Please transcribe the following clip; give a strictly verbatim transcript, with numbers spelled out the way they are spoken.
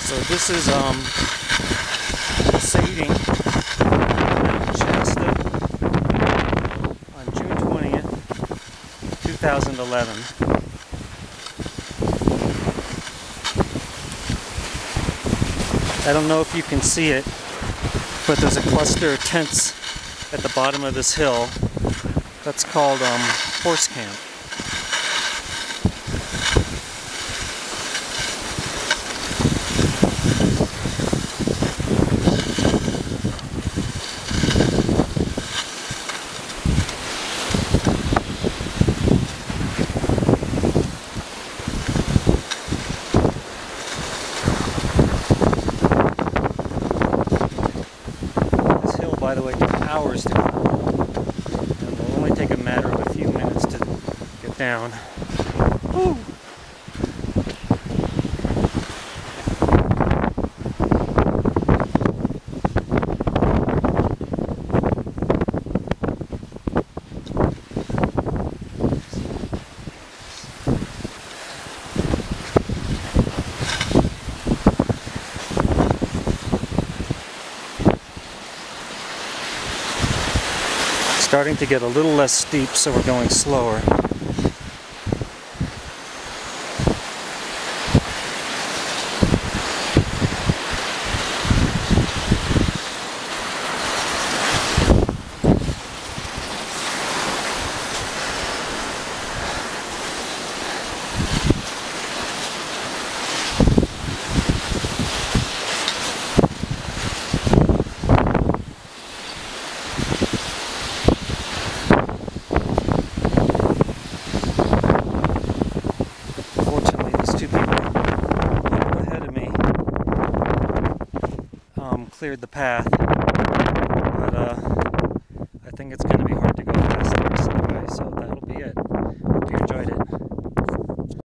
So this is um, Glissading Mount Shasta on June twentieth, two thousand eleven. I don't know if you can see it, but there's a cluster of tents at the bottom of this hill. That's called um, Horse Camp. By the way, took hours to climb, and it will only take a matter of a few minutes to get down. Woo. Starting to get a little less steep, so we're going slower. Ahead of me um, cleared the path.